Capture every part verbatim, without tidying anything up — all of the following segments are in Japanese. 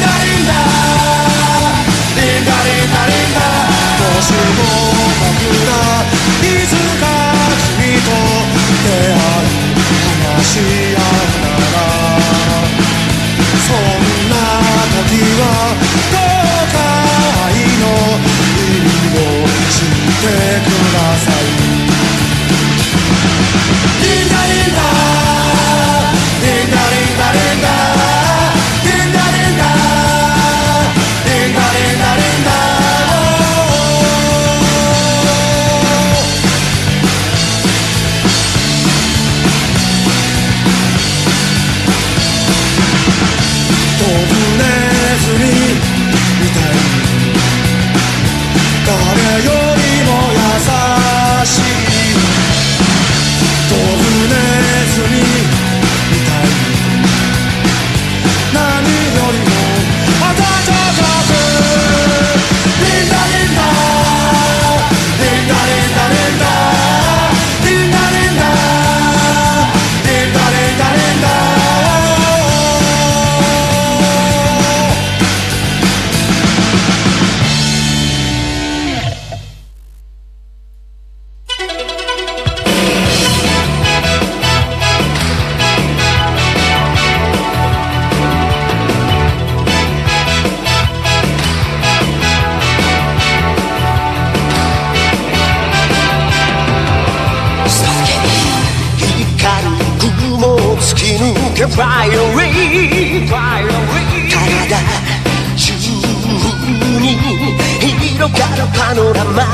Fly away 体中に広がるパノラマ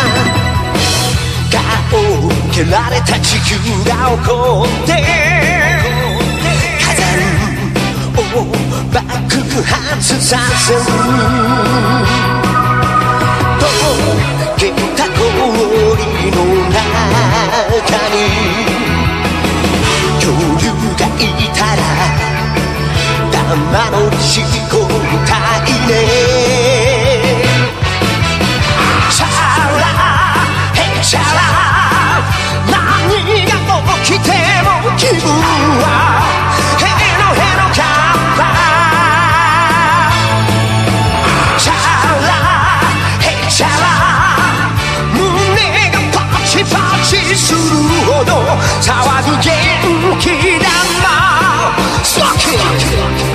顔を蹴られた地球が怒って火山を爆発させる溶けた氷の中に恐竜がいたら生の事故たいねチャラヘチャラ何が起きても気分はヘロヘロカッパチャラヘチャラ胸がパチパチするほど騒ぐ元気玉 Fuck it!